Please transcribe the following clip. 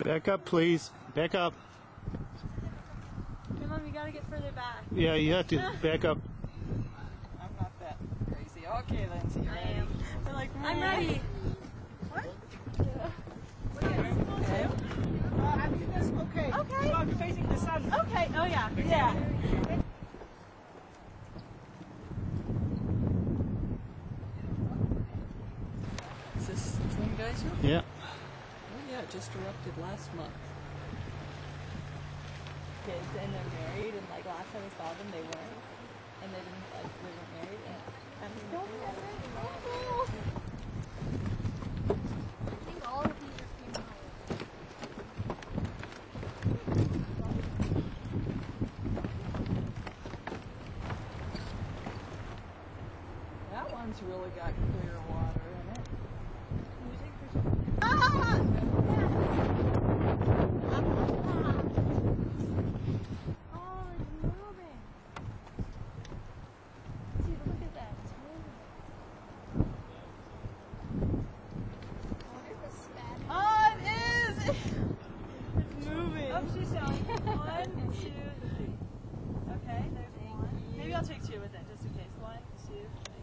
Back up, please. Back up. Hey, Mom, you gotta get further back. Yeah, you have to back up. I'm not that crazy. Okay, Lindsay, you're ready. They're like, I'm ready. What? What are you supposed to? I think that's okay. Okay. Oh, you're facing the sun. Okay. Oh, yeah. Yeah. Is this Twin Geyser? Yeah. Oh yeah, it just erupted last month. Kids and they're married, and like last time we saw them, they weren't, and they weren't married. And don't get ready, I think all of these are female. that one's really got clear water in it. Oh, it's moving. See, look at that. It's moving. I wonder if it's static. Oh, it is! It's moving. Oh, she's showing. 1, 2, 3. Okay, there's one. Maybe I'll take two with it, just in case. 1, 2, 3.